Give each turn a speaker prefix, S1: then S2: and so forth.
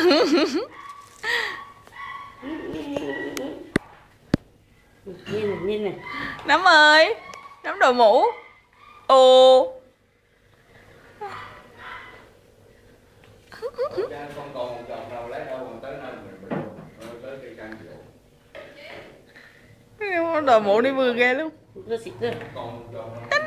S1: Nhìn này.
S2: Nấm ơi, Nấm đội mũ. Ồ.
S3: Không còn một chồng nào lấy đâu còn tới nơi mình tới cây căng rượu.
S2: Đội mũ đi vừa ghê luôn.
S1: Nó xịt rồi.
S3: Còn một chồng